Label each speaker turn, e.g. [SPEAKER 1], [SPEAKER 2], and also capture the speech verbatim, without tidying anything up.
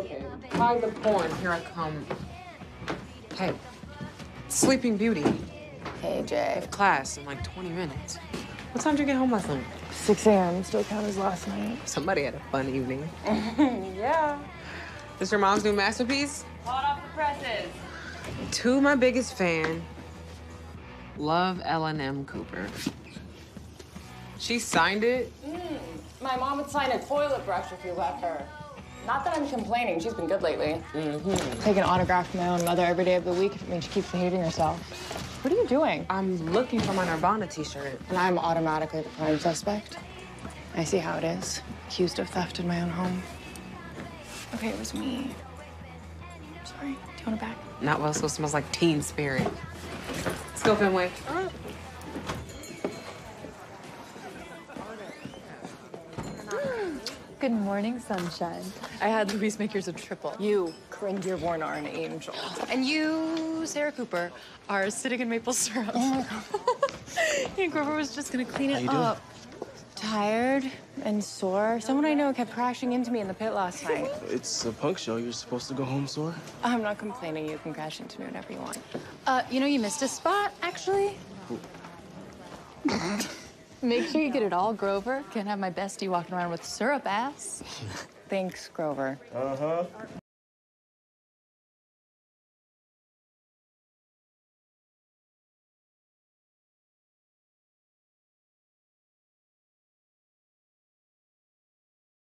[SPEAKER 1] Okay, hide the porn. Here I come. Hey, Sleeping Beauty.
[SPEAKER 2] Hey,
[SPEAKER 1] I
[SPEAKER 2] Jay.
[SPEAKER 1] have class in like twenty minutes. What time did you get home last night?
[SPEAKER 2] six a m Still count as last night.
[SPEAKER 1] Somebody had a fun evening.
[SPEAKER 2] Yeah.
[SPEAKER 1] This your mom's new masterpiece?
[SPEAKER 2] Hot off the presses.
[SPEAKER 1] To my biggest fan, love Ellen M. Cooper. She signed it.
[SPEAKER 2] Mm, my mom would sign a toilet brush if you let her. Not that I'm complaining. She's been good lately.
[SPEAKER 1] Mm-hmm.
[SPEAKER 2] Take an autograph from my own mother every day of the week if it means she keeps behaving herself. What are you doing?
[SPEAKER 1] I'm looking for my Nirvana t-shirt.
[SPEAKER 2] And I'm automatically the prime suspect. I see how it is. Accused of theft in my own home. Okay, it was me. Sorry. Do you want it back?
[SPEAKER 1] Not well, so it smells like teen spirit. Let's go, Fenway.
[SPEAKER 3] Good morning, sunshine. I had Louise make yours a triple.
[SPEAKER 2] You, Corinne Dearborn, are an angel.
[SPEAKER 3] And you, Sarah Cooper, are sitting in maple syrup. Oh my God. And Grover was just gonna clean it up.
[SPEAKER 2] Tired and sore. Someone I know kept crashing into me in the pit last night.
[SPEAKER 4] It's a punk show. You're supposed to go home sore.
[SPEAKER 2] I'm not complaining. You can crash into me whenever you want.
[SPEAKER 3] Uh, you know, you missed a spot, actually. Make sure you get it all, Grover. Can't have my bestie walking around with syrup ass.
[SPEAKER 2] Thanks, Grover.
[SPEAKER 4] Uh-huh.